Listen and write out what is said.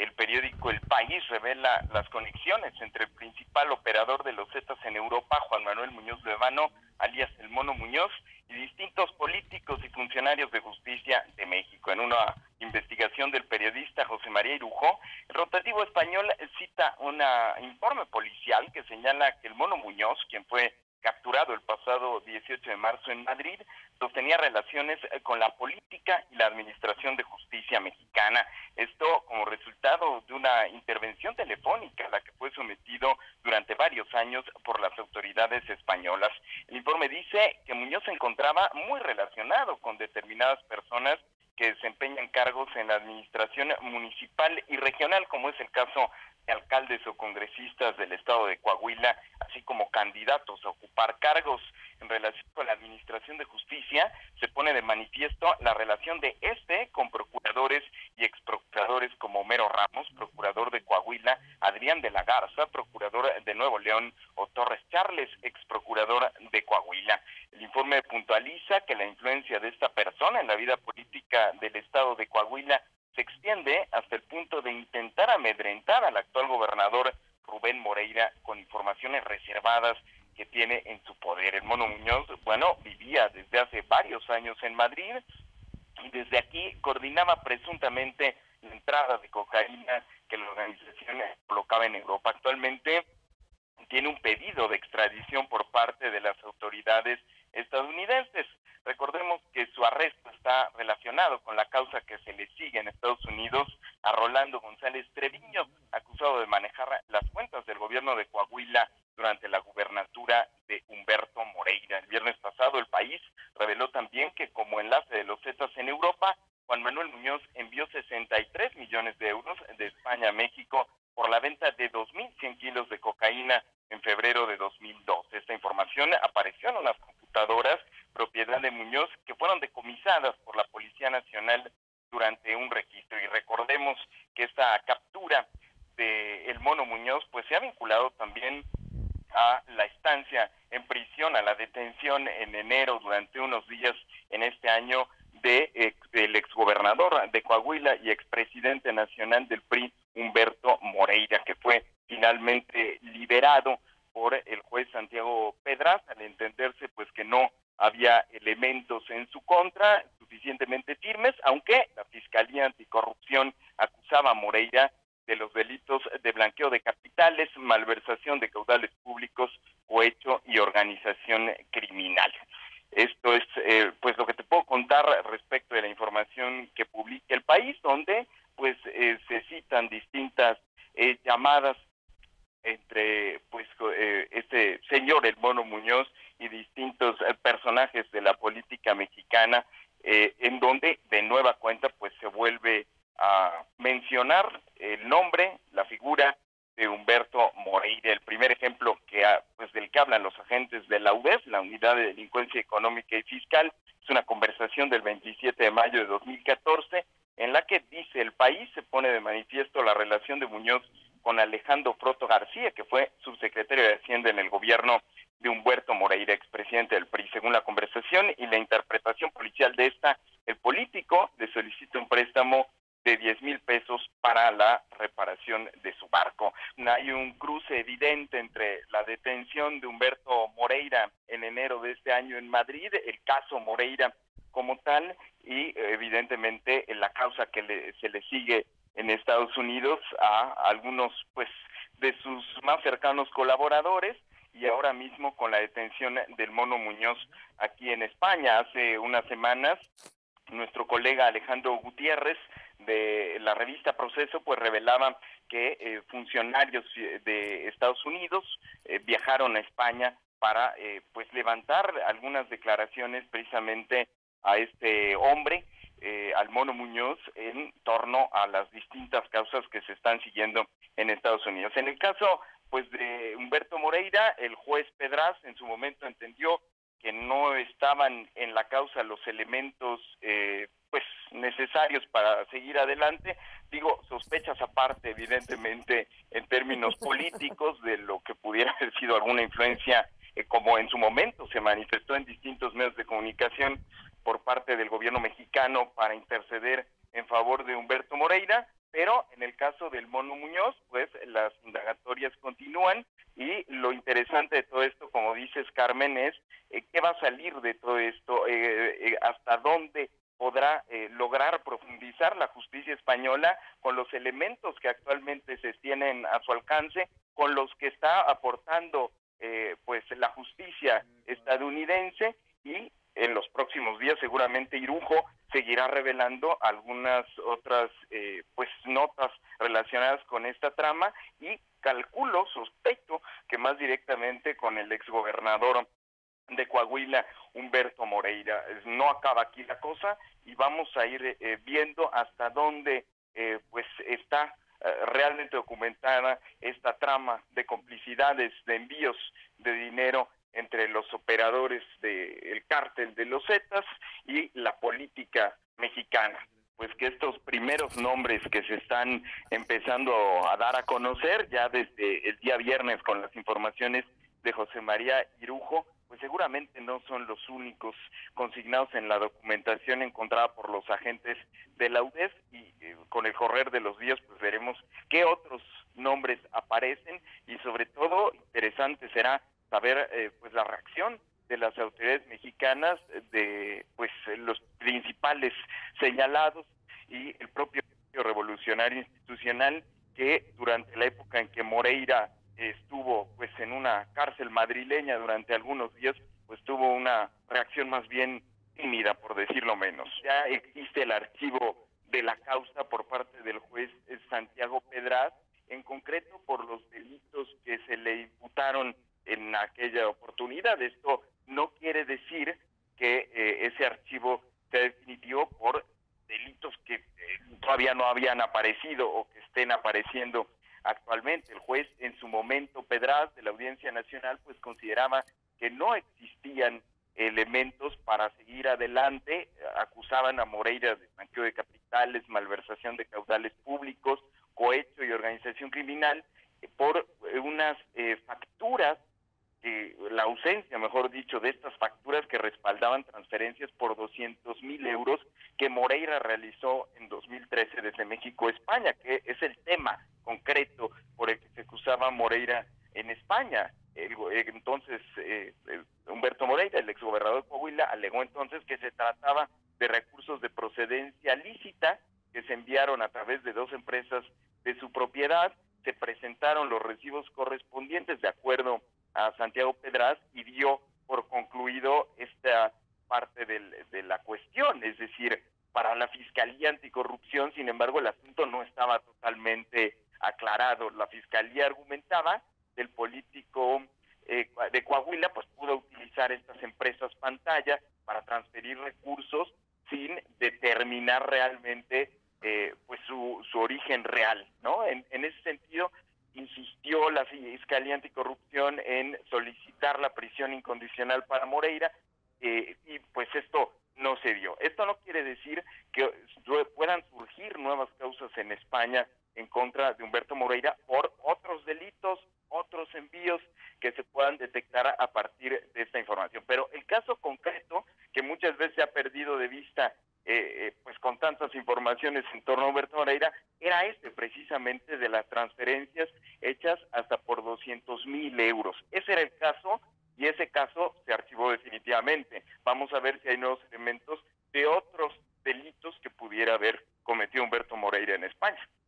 el periódico El País revela las conexiones entre el principal operador de los Zetas en Europa, Juan Manuel Muñoz Levano, alias El Mono Muñoz, y distintos políticos y funcionarios de justicia de México. En una investigación del periodista José María Irujó, el rotativo español cita un informe policial que señala que El Mono Muñoz, quien fue capturado el pasado 18 de marzo en Madrid, sostenía relaciones con la política y la administración de justicia mexicana. Esto como resultado de una intervención telefónica a la que fue sometido durante varios años por las autoridades españolas. El informe dice que Muñoz se encontraba muy relacionado con determinadas personas que desempeñan cargos en la administración municipal y regional, como es el caso de alcaldes o congresistas del estado de Coahuila, así como candidatos a ocupar cargos. En relación con la administración de justicia, se pone de manifiesto la relación de con procuradores y exprocuradores como Homero Ramos, procurador de Coahuila, Adrián de la Garza, procurador de Nuevo León, o Torres Charles, exprocurador de Coahuila. El informe puntualiza que la influencia de esta persona en la vida política del estado de Coahuila se extiende hasta el punto de intentar amedrentar al actual gobernador Rubén Moreira con informaciones reservadas que tiene en su poder. El Mono Muñoz, vivía desde hace varios años en Madrid y desde aquí coordinaba presuntamente la entrada de cocaína que la organización colocaba en Europa. Actualmente tiene un pedido de extradición por parte de las autoridades estadounidenses. Recordemos que su arresto está relacionado con la causa que se le sigue en Estados Unidos a Rolando González Treviño, acusado de manejar las cuentas del gobierno de Coahuila durante la gubernatura de Humberto Moreira. El viernes pasado, El País reveló también que como enlace de los Zetas en Europa, Juan Manuel Muñoz envió 63 millones de euros de España a México por la venta de 2.100 kilos de cocaína en febrero de 2012. Esta información apareció en unas computadoras propiedad de Muñoz que fueron decomisadas por la Policía Nacional durante un registro. Y recordemos que esta captura de El Mono Muñoz pues se ha vinculado también a la estancia en prisión, a la detención en enero durante unos días en este año del exgobernador de Coahuila y expresidente nacional del PRI, Humberto Moreira, que fue finalmente liberado por el juez Santiago Pedraz al entenderse pues que no había elementos en su contra suficientemente firmes, aunque la Fiscalía Anticorrupción acusaba a Moreira de los delitos de blanqueo de capitales, malversación de caudales públicos, cohecho y organización criminal. Esto es pues lo que te puedo contar respecto de la información que publica El País, donde pues se citan distintas llamadas entre pues este señor El Mono Muñoz y distintos personajes de la política mexicana, en donde de nueva cuenta pues se vuelve a mencionar el nombre, la figura de Humberto Moreira. El primer ejemplo pues del que hablan los agentes de la UDEF, la Unidad de Delincuencia Económica y Fiscal, es una conversación del 27 de mayo de 2014 en la que dice El País, se pone de manifiesto la relación de Muñoz con Alejandro Frotto García, que fue subsecretario de Hacienda en el gobierno de Humberto Moreira, expresidente del PRI. Según la conversación y la interpretación policial de esta, el político le solicita un préstamo de 10,000 pesos para la reparación de su barco. Hay un cruce evidente entre la detención de Humberto Moreira en enero de este año en Madrid, el caso Moreira como tal, y evidentemente la causa que se le sigue en Estados Unidos a algunos pues de sus más cercanos colaboradores, y ahora mismo con la detención del Mono Muñoz aquí en España. Hace unas semanas nuestro colega Alejandro Gutiérrez de la revista Proceso pues revelaba que funcionarios de Estados Unidos viajaron a España para pues levantar algunas declaraciones precisamente a este hombre, al Mono Muñoz, en torno a las distintas causas que se están siguiendo en Estados Unidos. En el caso pues de Humberto Moreira, el juez Pedraz en su momento entendió que no estaban en la causa los elementos pues necesarios para seguir adelante. Digo, sospechas aparte, evidentemente, en términos políticos, de lo que pudiera haber sido alguna influencia, como en su momento se manifestó en distintos medios de comunicación por parte del gobierno mexicano para interceder en favor de Humberto Moreira. Pero en el caso del Mono Muñoz, pues las indagatorias continúan y lo interesante de todo esto, como dices, Carmen, es qué va a salir de todo esto, hasta dónde podrá lograr profundizar la justicia española con los elementos que actualmente se tienen a su alcance, con los que está aportando pues la justicia estadounidense, y en los próximos días seguramente Irujo seguirá revelando algunas otras pues notas relacionadas con esta trama, y calculo, sospecho que más directamente con el exgobernador de Coahuila, Humberto Moreira. No acaba aquí la cosa y vamos a ir viendo hasta dónde pues está realmente documentada esta trama de complicidades, de envíos de dinero entre los operadores del cártel de los Zetas y la política mexicana. Pues que estos primeros nombres que se están empezando a dar a conocer ya desde el día viernes con las informaciones de José María Irujo, pues seguramente no son los únicos consignados en la documentación encontrada por los agentes de la UDES, y con el correr de los días pues veremos qué otros nombres aparecen, y sobre todo interesante será saber pues la reacción de las autoridades mexicanas, de pues los principales señalados y el propio revolucionario institucional, que durante la época en que Moreira estuvo pues en una cárcel madrileña durante algunos días, pues tuvo una reacción más bien tímida, por decirlo menos. Ya existe el archivo de la causa por parte del juez Santiago Pedraz, en concreto por los delitos que se le imputaron en aquella oportunidad. Esto no quiere decir que ese archivo sea definitivo por delitos que todavía no habían aparecido o que estén apareciendo actualmente. El juez en su momento, Pedraz, de la Audiencia Nacional, pues consideraba que no existían elementos para seguir adelante. Acusaban a Moreira de blanqueo de capitales, malversación de caudales públicos, cohecho y organización criminal por unas facturas, la ausencia, mejor dicho, de estas facturas que respaldaban transferencias por 200,000 euros que Moreira realizó en 2013 desde México a España, que es el tema concreto por el que se acusaba Moreira en España. Entonces, Humberto Moreira, el exgobernador de Coahuila, alegó entonces que se trataba de recursos de procedencia lícita que se enviaron a través de 2 empresas de su propiedad. Se presentaron los recibos correspondientes de acuerdo a Santiago Pedraz y dio por concluido esta parte de la cuestión. Es decir, para la Fiscalía Anticorrupción, sin embargo, el asunto no estaba totalmente aclarado. La Fiscalía argumentaba que el político de Coahuila pues pudo utilizar estas empresas pantalla para transferir recursos sin determinar realmente pues su origen real, ¿no? En ese sentido, insistió la Fiscalía Anticorrupción en solicitar la prisión incondicional para Moreira, y pues esto no se dio. Esto no quiere decir que puedan surgir nuevas causas en España en contra de Humberto Moreira por otros delitos, otros envíos que se puedan detectar a partir de esta información. Pero el caso concreto, que muchas veces se ha perdido de vista pues con tantas informaciones en torno a Humberto Moreira, era precisamente de las transferencias hechas hasta por 200,000 euros. Ese era el caso, y ese caso se archivó definitivamente. Vamos a ver si hay nuevos elementos de otros delitos que pudiera haber cometido Humberto Moreira en España.